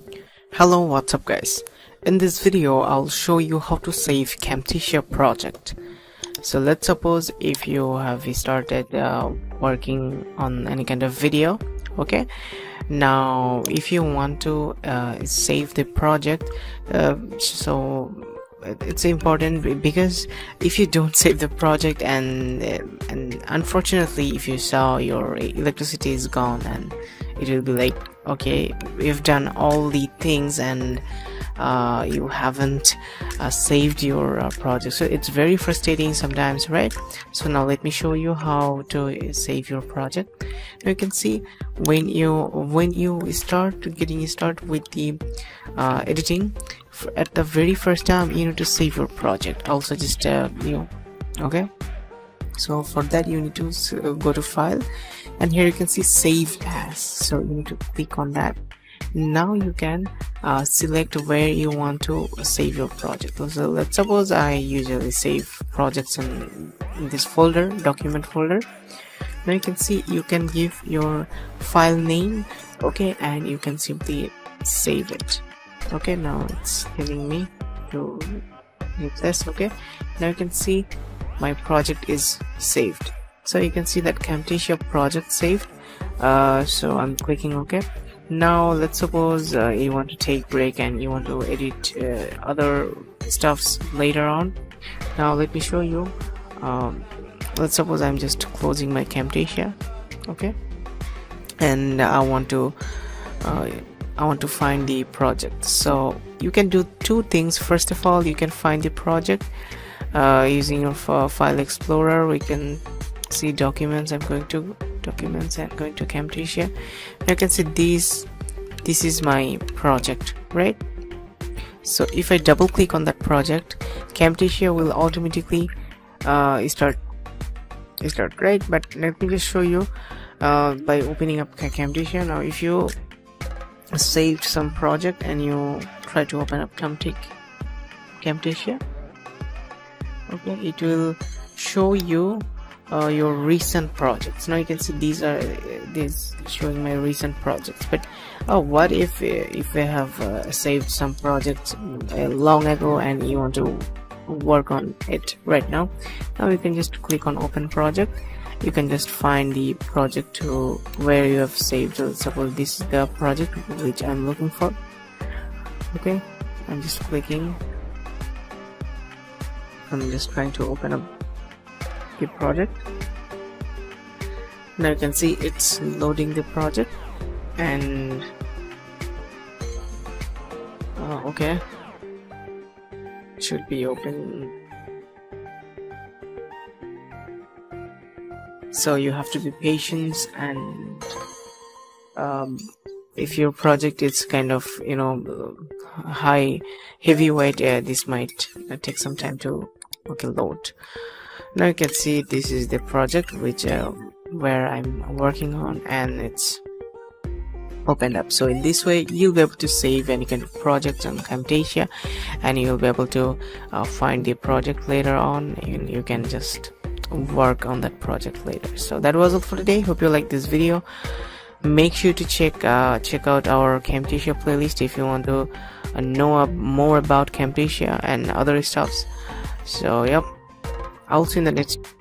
Hello, what's up guys? In this video I'll show you how to save Camtasia project. So let's suppose if you have started working on any kind of video. Okay, now if you want to save the project, so it's important, because if you don't save the project and unfortunately if you saw your electricity is gone, and it will be like, okay, you've done all the things and you haven't saved your project. So it's very frustrating sometimes, right? So now let me show you how to save your project. Now you can see when you start with the editing, at the very first time you need to save your project. I'll suggest you. Okay, so for that you need to go to file, and here you can see save as. So you need to click on that. Now you can select where you want to save your project. So let's suppose I usually save projects in this folder, document folder. Now you can see you can give your file name, okay, and you can simply save it. Okay, now it's telling me to give this. Okay, now you can see my project is saved. So you can see that Camtasia project saved. So I'm clicking OK. Now let's suppose you want to take break and you want to edit other stuffs later on. Now let me show you. Let's suppose I'm just closing my Camtasia, okay, and I want to find the project. So you can do two things. First of all, you can find the project using your file explorer. We can see documents. I'm going to documents and going to Camtasia. You can see this is my project, right? So if I double click on that project, Camtasia will automatically start, right? But let me just show you by opening up Camtasia. Now if you saved some project and you try to open up Camtasia, okay, it will show you your recent projects. Now you can see these showing my recent projects. But what if I have saved some projects long ago and you want to work on it right now? Now you can just click on open project. You can just find the project to where you have saved. So suppose this is the project which I'm looking for. Okay, I'm just clicking. I'm just trying to open up the project. Now you can see it's loading the project, and okay, it should be open. So you have to be patient, and if your project is kind of, you know, heavyweight, this might take some time to load. Now you can see this is the project which where I'm working on, and it's opened up. So in this way you'll be able to save any kind of project on Camtasia, and you'll be able to find the project later on, and you can just work on that project later. So that was all for today. Hope you like this video. Make sure to check out our Camtasia playlist if you want to know more about Camtasia and other stuffs. So yep, I'll see you in the next